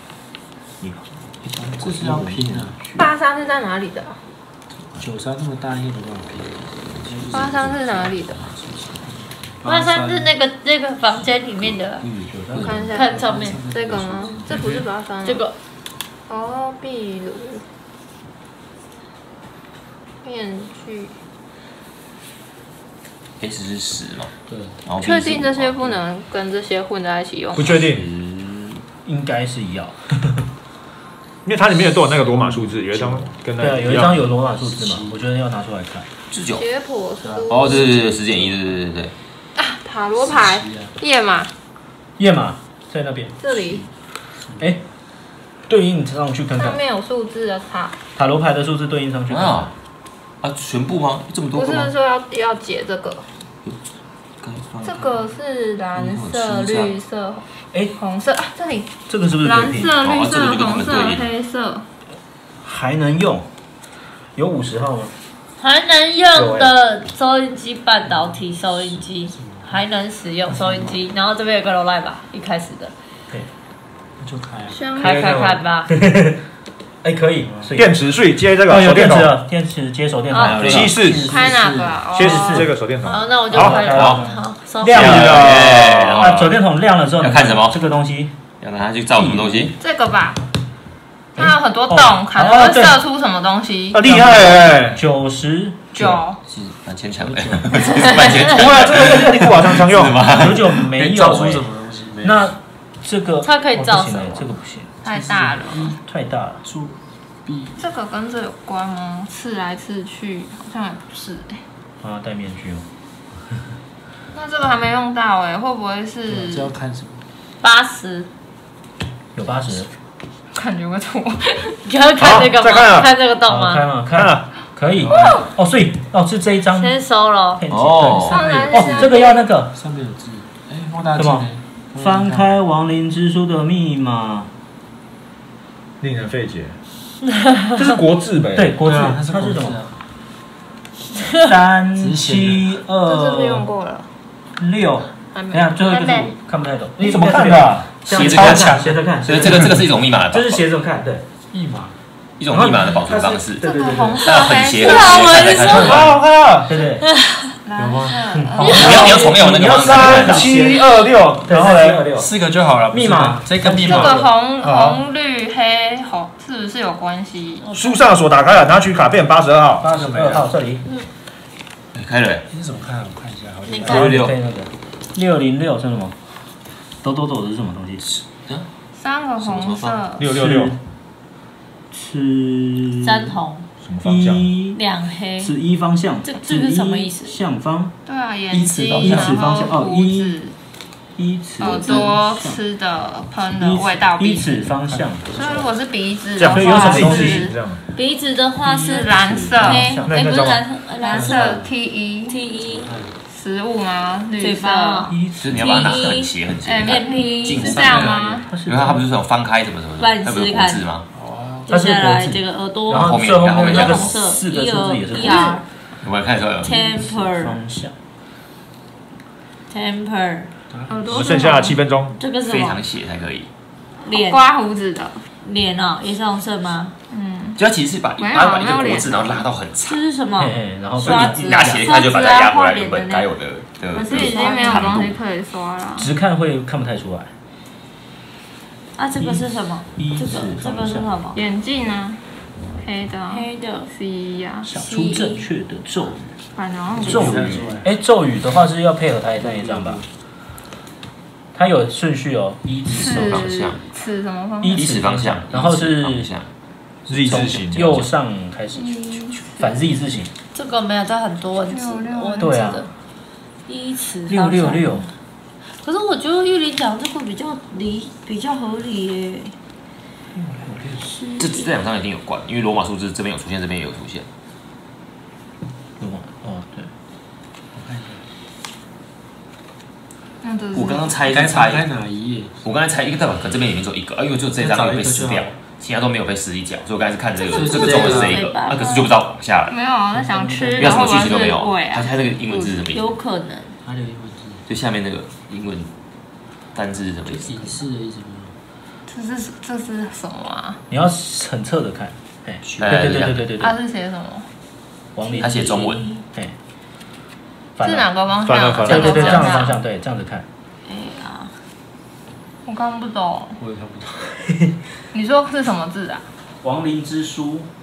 这是要拼的。 八三是在哪里的？ 九三那么大，应该没办法拼。 八三是哪里的？ 八三是那个那个房间里面的。 我看一下， 看上面这个吗？这不是八三。 这个。 哦，壁炉。 面具。 S 是十嘛？ 对。 确定这些不能跟这些混在一起用？ 不确定， 应该是要。 因为它里面都有那个罗马数字，有一张跟那对啊，有一张有罗马数字嘛，我觉得要拿出来看。 十九。 解剖书。 哦，对对对，十减一，对对对对。 啊，塔罗牌，页码。 页码在那边。 这里。 哎，对应上去看看。 上面有数字的塔。 塔罗牌的数字对应上去看看。 啊，啊，全部吗？这么多个吗？ 不是说要要解这个。这个是蓝色、绿色，哎，红色啊，这里这个是不是蓝色、绿色、红色、黑色？ 还能用？有五十号吗？ 还能用的收音机，半导体收音机，还能使用收音机。然后这边有个 low light 吧，一开始的。 对， 那就开啊。 开开看吧。 哎，可以。 电池税接这个手电筒，电池接手电筒。 七四。 开哪个啊？ 接这个手电筒。 好，那我就开了。好， 亮了。啊，手电筒亮了之后， 要看什么？ 这个东西要拿它去照什么东西？ 这个吧。它有很多洞，可能会射出什么东西。 啊，厉害哎！ 九十九。 是蛮牵强的，蛮牵强。 不会啊，这个你不好常常用吗？ 九九没有。 照出什么东西？ 那这个它可以照什么？ 这个不行， 太大了， 太大了。 出币。 这个跟这有关吗？刺来刺去，好像也不是哎。 啊，戴面具哦。 那这个还没用到哎，会不会是？ 这要看什么？ 八十。 有八十。 感觉会错。 你要看这个吗？看这个洞吗？ 开吗？看了，可以。哦，所以哦是这一张。 先收了。 哦。 哦，这个要那个。 上面有字。哎，放大镜。 翻开亡灵之书的密码。 令人费解。这是国字呗？ 对，国字。它是什么？三七二。 这是用过了。 六。等下，最后一个是看不太懂。 你怎么看的？ 斜着看， 斜着看。 所以这个这个是一种密码的， 就是斜着看，对， 密码， 一种密码的保存方式。 这个红色、 很斜， 黑很斜色， 好好看啊！ 对对。 蓝色。 你要你要重有那个方式。 三七二六，然后嘞， 四个就好了。 密码， 这个密码。 这个红红绿黑红是不是有关系？ 书上锁打开了，拿取卡片八十二号。 八十二号这里。 开了。 你怎么看？我看一下。 你看。 六六六零六是什么？抖抖抖的是什么东西？ 三个红色。 六六六。 是。 三红。 什么方向？ 两黑。 是一方向。 这这个什么意思？ 向方。 对啊，眼睛， 一尺方向哦，一。一尺。 耳朵吃的、喷的味道， 一尺方向。 所以如果是鼻子的话， 有什么东西？ 鼻子的话是蓝色， 哎，不是蓝色， 蓝色 T 一 T 一。 食物吗？绿色。 就是你要把它拿很斜很斜。 M P 是这样吗？ 因为它不是说翻开什么什么的，它不是国字吗？ 哦。 接下来这个耳朵， 然后后面后面那个四个数字也是国字。 我们看一下。 Temper。 方向。 Temper。 我们剩下七分钟。 这个是非常斜才可以。 脸。 刮胡子的。 脸哦，也是红色吗？ 嗯。 就它其实是把把把一个国字，然后拉到很长。 这是什么？ 然后刷子。 拿斜看就把它压回来原本该有的的。 可是已经没有东西可以刷了。 直看会看不太出来。 啊，这个是什么？这个这个是什么？ 眼镜呢？黑的。 黑的 C 呀。 想出正确的咒语。 反正咒语，哎，咒语的话是要配合它那一张吧？它有顺序哦，一尺方向， 尺什么方向？ 一尺方向，然后是 Z 字形， 右上开始，反 Z 字形。 这个没有，这很多文字，文字的。一尺六六六。 可是我觉得玉林讲这个比较理，比较合理耶。 这这两张一定有关，因为罗马数字这边有出现，这边也有出现。 罗马哦，对。 我刚刚猜是猜哪一页？ 我刚才猜一个代表，可这边里面只有一个，啊，因为就这张有被撕掉，其他都没有被撕一角，所以我刚才是看这个，这个中的是这一个，啊，可是就不知道往下了。 没有，我在想吃， 没有什么剧情都没有。 它它这个英文字是什么意思？ 有可能。 哪里有英文字？ 就下面那个英文单字是什么意思？ 隐士的意思吗？ 这是这是什么啊？ 你要很侧的看，哎，对对对对对对。 它是写什么？ 王林。 他写中文。 哎。 是哪个方向？ 对对对，这样的方向，对，这样子看。 哎呀， 我看不懂。 我也看不懂。 你说是什么字啊？ 亡灵之书。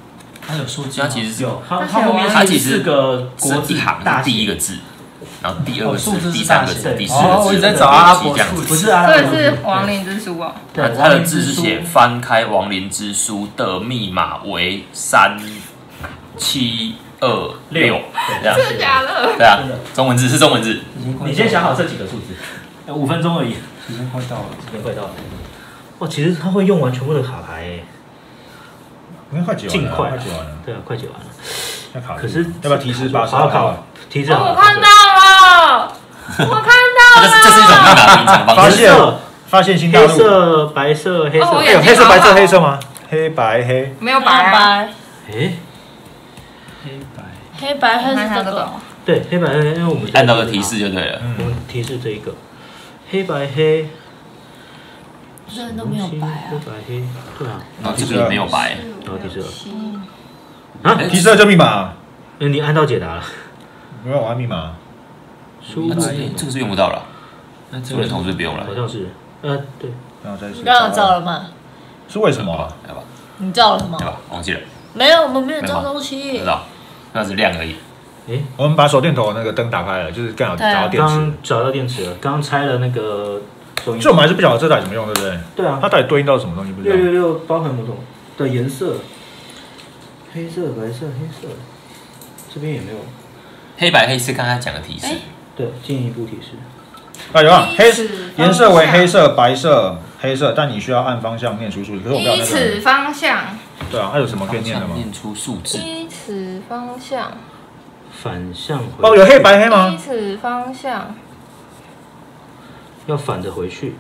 它有数字， 它其实有，它它后面它其实四个国字一行是第一个字，然后第二个字、第三个字、第四个哦，我字， 在找阿拉伯数字， 不是阿拉伯， 这是亡灵之书哦。 它它的字是写翻开亡灵之书的密码为三七二六，这样。 真的假的？ 对啊，中文字是中文字。 你先想好这几个数字，五分钟而已， 时间快到了， 时间快到了。哦，其实他会用完全部的卡牌诶， 应该快解完了， 尽快快解完了。 对啊，快解完了。 要考虑， 可是要不要提示八十？ 好考，提示好。 我看到了，我看到了。 这是一种密码隐藏方发式。 现发现新大陆。 黑色、白色、黑色。 哦， 有黑色、白色、黑色吗？黑白黑。 没有白啊。 白， 诶， 黑白， 黑白黑是这个。 对，黑白黑，因为我们按照个提示就对了。 我们提示这一个，黑白黑。 这人都没有白啊。 黑白黑，对啊。 然后这个也没有白。 然后提示了。 啊，提示了这密码。 哎，你按到解答了。 没有按密码。 输入这个是用不到了。 那这这个同事不用了。 好像是，呃，对。 然后再你刚刚照了吗？ 是为什么啊？ 要吧？ 你照了吗？ 对吧？忘记了。 没有，我们没有照东西。 不知道，那只亮而已。 哎， 我们把手电筒那个灯打开了，就是刚好找到电池。 刚找到电池了，刚刚拆了那个收音机。 所以我们还是不晓得这台怎么用，对不对？ 对啊。 它到底对应到什么东西不知道。 六六六包含某种的颜色，黑色、白色、黑色，这边也没有。 黑白黑是刚才讲的提示。 对，进一步提示。 啊有啊，黑颜色为黑色、白色、黑色，但你需要按方向念出数字。可是我不知道那个。 依此方向。 对啊，它有什么可以念的吗？ 念出数字。 依此方向。 反向回。 哦，有黑白黑吗？ 依此方向。 要反着回去。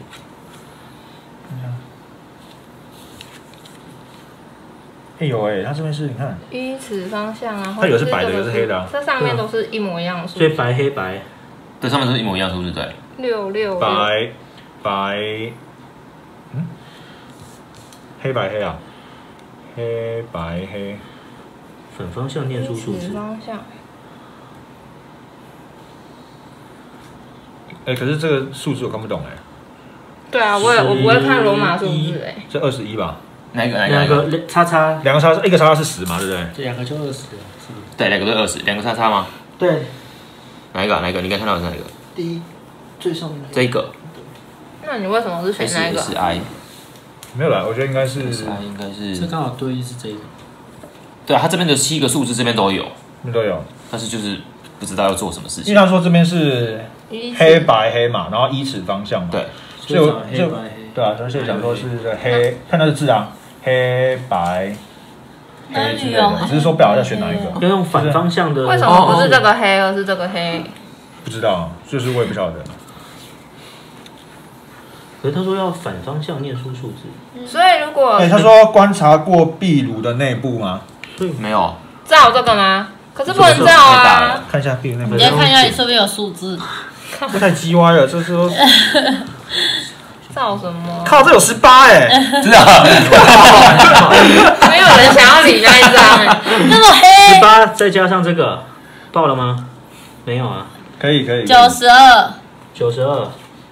哎有哎，它这边是你看。 依此方向，然后它有是白的，有是黑的啊。 这上面都是一模一样的数字。 所以白黑白。 对，上面都是一模一样数字，对。 六六白白，嗯，黑白黑啊，黑白黑， 反方向念出数字。 方向。 哎，可是这个数字我看不懂哎。 对啊，我也我不会看罗马数字哎。 这二十一吧？ 哪一个？哪一两个？ 个叉叉， 两个叉，一个叉叉是十嘛，对不对？ 这两个就二十了，是不是？ 对，两个都二十，两个叉叉吗？ 对。 哪一个？哪一个？你刚看到的是哪一个？ 第一最上面这一个。 那你为什么是选那个 ？S I。 没有啦，我觉得应该是 S I 应该是。 这刚好对应是这个。 对啊，它这边的七个数字这边都有， 都有， 但是就是不知道要做什么事情。 因为他说这边是黑白黑嘛，然后依此方向嘛， 对， 所以我就黑白黑， 对啊，所以想说是黑，看到是字啊，黑白。黑之类的，只是说不晓得要选哪一个。 要用反方向的。 为什么不是这个黑，而是这个黑？ 不知道，就是我也不晓得。 可是他说要反方向念出数字， 所以如果哎，他说观察过壁炉的内部吗？ 没有。 照这个吗？可是不能照啊。 看一下壁炉内部。 你再看一下你是不是有数字？ 这太鸡歪了，这是说。 照什么？ 靠，这有十八哎！ 真的。 没有人想要理那一张哎， 那么黑。 十八再加上这个，爆了吗？没有啊。 可以可以。 九十二。 九十二。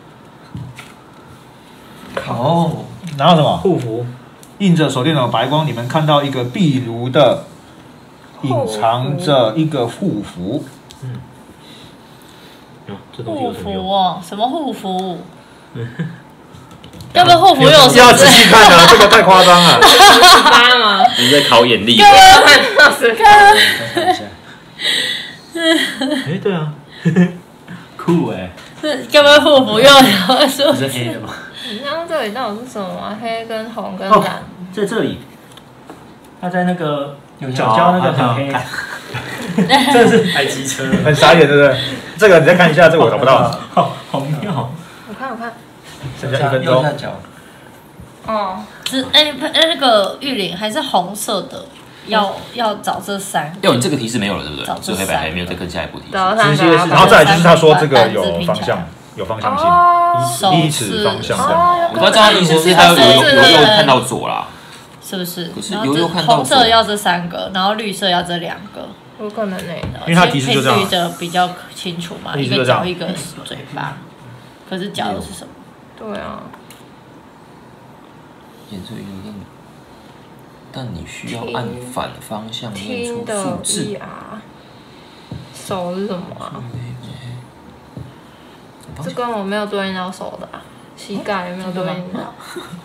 哦，然后什么？ 护符。 映着手电筒白光，你们看到一个壁炉的，隐藏着一个护符。 嗯。哦，这东西有什么用？ 护符哦，什么护符？要不护符有数字？ 要仔细看啊，这个太夸张了。 十八吗？ 你在考眼力。 看到十看一下。 哎，对啊，酷哎。 是要不要护符又有数字？ 是黑的吗？ 你看这里到底是什么？黑跟红跟哦蓝。 在这里，它在那个角角那个很黑。真的是开机车， 很傻眼，对不对？这个你再看一下，这个我找不到。 好好妙。 我看我看。 剩下一分钟。 哦。 是哎哎那个玉林还是红色的，要要找这三个。 哟，你这个提示没有了，对不对？就黑白黑没有再跟下一步提示。 直接是，然后再来就是他说这个有方向，有方向性，依此方向。 我不知道他意思是他有有有右看到左啦， 是不是？ 不是有右看到左。 红色要这三个，然后绿色要这两个。 有可能呢， 因为他提示就这样。 绿的比较清楚嘛，一个脚一个嘴巴，可是脚又是什么？ 对啊。 颜色有点。 但你需要按反方向念出听的数字。 E R， 手是什么啊？这跟我没有对应到手的、啊，膝盖有没有对应到？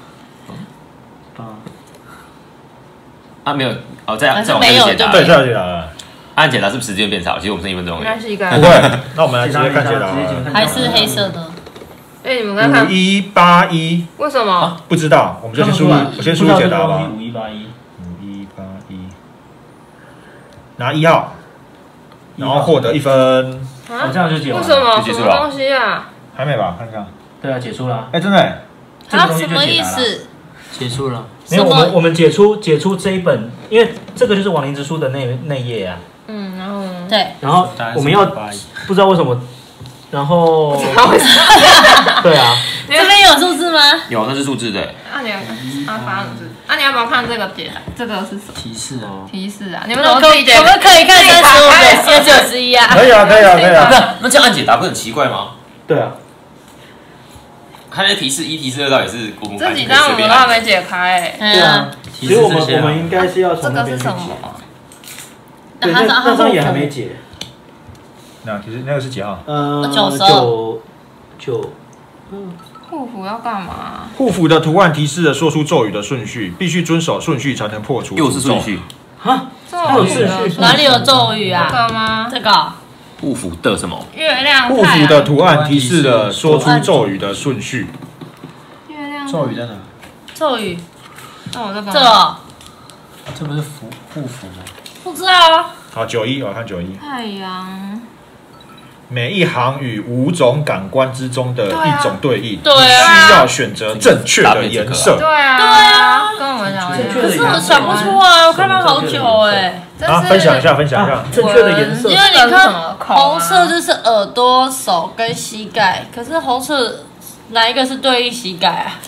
啊，没有哦，这样这样没有解答， 对，这样解答了。 按解答是不是时间变少？其实我们剩一分钟而已。 应该膝盖。 不会，那我们来直接看解答。 还是黑色的。 哎、欸，你们刚看五一八一， 为什么、啊？ 不知道，我们就先输入，我先输入解答吧。 五一八一， 五一八一，拿一号，然后获得一分。 啊，这样就解完了。 为什么？ 就结束了什么东西啊？ 还没吧？看看。 对啊，解出了。 哎，真的。 它什么意思？ 结束了。 没有，我们我们解出解出这一本，因为这个就是亡灵之书的内内页啊。 嗯，然后呢？ 对。 然后我们要不知道为什么，然后对啊。 这边有数字吗？ 有，那是数字的。 啊，你啊，发数字。啊，你要不要看这个解答？这个是什么？ 提示哦。 提示啊！你们怎么自己解？ 我们可以看三十五的写九十一啊。 可以啊，可以啊，可以啊。 那那这样按解答不是很奇怪吗？ 对啊。 看那提示一、提示二到底是我们这几张我们都还没解开哎。 对啊。 所以我们我们应该是要从那边去解。对，那那张也还没解。 那其实那个是几号？ 呃， 九九九。 嗯。护符要干嘛？ 护符的图案提示了说出咒语的顺序，必须遵守顺序才能破除。 又是顺序。 哈？ 咒语哪里有咒语啊？ 这个吗？ 这个。 护符的什么？ 月亮。 护符的图案提示了说出咒语的顺序。 月亮。 咒语在哪？ 咒语。 那我这个。 这个。 这不是符护符吗？ 不知道啊。 好，九一，我看九一。 太阳。 每一行与五种感官之中的一种对应， 对啊， 你需要选择正确的颜色。 对啊，对啊，跟我们讲一样。 可是我想不出来，我看到好久哎。 啊，分享一下，分享一下正确的颜色。 因为你看，红色就是耳朵、手跟膝盖，可是红色哪一个是对应膝盖啊？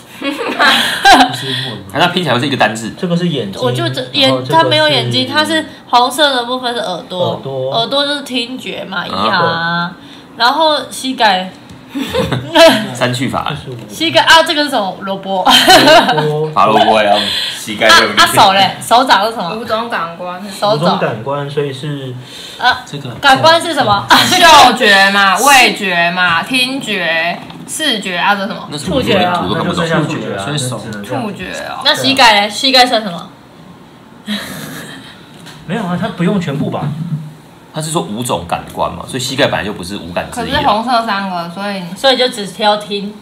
那拼起来是一个单字。 这个是眼睛， 我就这眼，它没有眼睛，它是红色的部分是耳朵， 耳朵， 耳朵就是听觉嘛，一样啊。然后膝盖， 三去法。 膝盖啊，这个是什么？萝卜。 拔萝卜要膝盖对不对？ 啊手嘞，手掌是什么？ 五种感官， 手掌感官，所以是啊， 这个感官是什么？ 嗅觉嘛，味觉嘛，听觉。视觉啊，这什么？ 触觉啊， 那就剩下触觉啊， 所以手触觉哦。 那膝盖呢？膝盖算什么？ 没有啊，它不用全部吧？ 他是说五种感官嘛，所以膝盖本来就不是五感之一。 可是红色三个，所以所以就只挑听。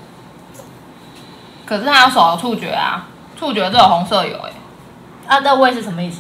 可是它有手有触觉啊，触觉只有红色有哎。 啊，那味是什么意思？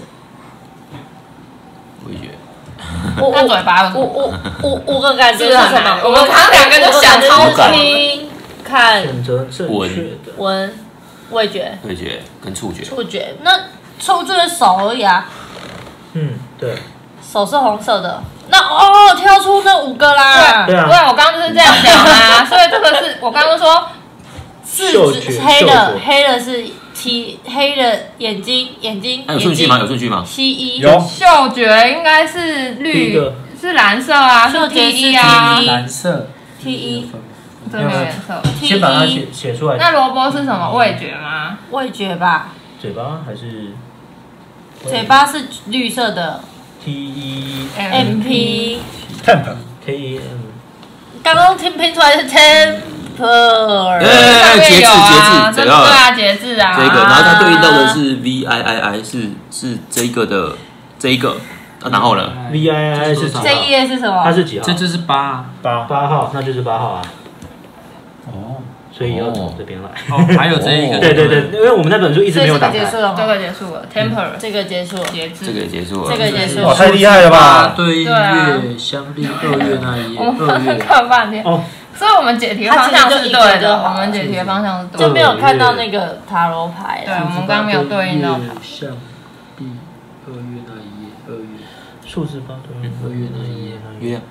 味觉。 我我嘴巴我我我五个感觉是什么？ 我们刚刚两个就想超听、看、 选择正确的闻、味觉、 味觉跟触觉。 触觉，那触觉手而已啊。 嗯，对。 手是红色的，那哦，挑出那五个啦。 对啊， 对，我刚刚就是这样讲啊，所以这个是我刚刚说， 是黑的，黑的是 T， 黑的眼睛，眼睛。 有顺序吗？有顺序吗？ 西医有。 嗅觉应该是绿，是蓝色啊，是 T 一啊。 蓝色 T 一， 这没有颜色。 先把它写写出来。 那萝卜是什么？味觉吗？ 味觉吧。 嘴巴还是？ 嘴巴是绿色的。 T E M P temp T E M， 刚刚听拼出来是 temper， 对，节制节制， 对啊，节制啊。 这个，然后它对应到的是 V I I I， 是是这个的这一个，啊，然后呢 ？V I I I 是这一页是什么？ 它是几号？ 这就是八八八号，那就是八号啊。 哦。 所以要从这边来。 哦，还有这一个。 对对对，因为我们那本书一直没有打开。 这个结束了， 这个结束了 ，temper， 这个结束了， 节制， 这个也结束了， 这个结束了。 哇，太厉害了吧！ 对应月相立二月那一页，二月看半天。哦，所以我们解题方向是对的，我们解题的方向是对的， 就没有看到那个塔罗牌。 对，我们刚刚没有对应到。 相立二月那一页，二月数字八对二月那一页， 月亮。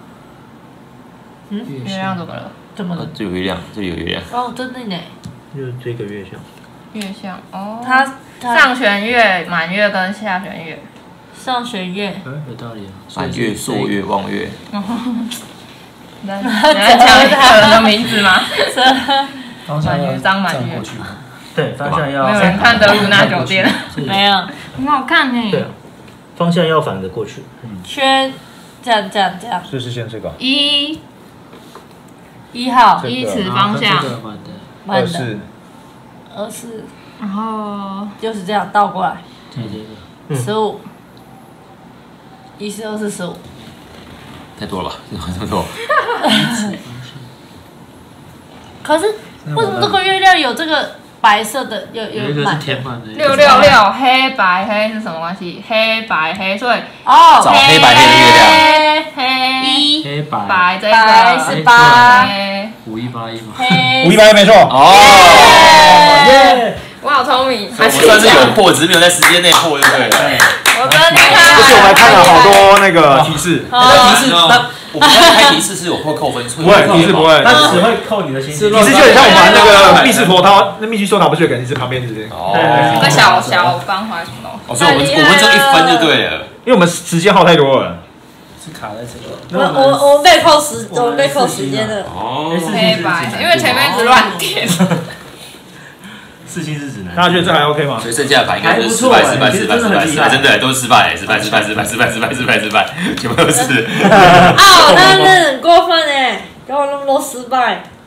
嗯， 月亮怎么了？ 怎么了？ 这有月亮，这里有月亮。 哦，真的呢。 就是这个月相。 月相哦。 它上弦月、满月跟下弦月。 上弦月。 哎，有道理啊。 满月、朔月、望月。 你在讲一个人的名字吗？ 方向满月、张满月。 对，方向要。 没有人看德鲁纳酒店， 没有， 很好看呢。 对，方向要反着过去。 圈，这样这样这样。 是是先这个。 一一号， 依此方向。 慢的。 二四。 二四， 然后就是这样倒过来。 对这个。 十五。一四二四十五。 太多了吧？太多。 可是为什么这个月亮有这个白色的？有有满填满的。 六六六，黑白黑是什么关系？黑白黑，所以哦， 找黑白黑的月亮。 黑一黑白白这白个是八， 五一八一嘛。 黑五一八一没错。 哦。 耶！ 我好聪明， 我算是有破，只是没有在时间内破，对不对？ 我真厉害。 而且我还看了好多那个提示。 那提示，那我们开提示是有会扣分数。 不会，提示不会， 它只会扣你的心情。 提示就很像我玩那个密室脱逃，那密室脱逃不是有个人一直旁边直接。 哦。 一个小小方块什么？ 哦，所以我们我们就一分就对了， 因为我们时间耗太多了。 是卡在这个。 我我我们被扣时，我们被扣时间了。 哦。 黑白，因为前面一直乱点。 四星是指南。 大家觉得这还 OK 吗？ 所以剩下的牌应该就是失败、失败、失败、失败、失败，真的都是失败，失败、失败、失败、失败、失败、失败、失败，全部都是。 哦，那那很过分哎，给我那么多失败。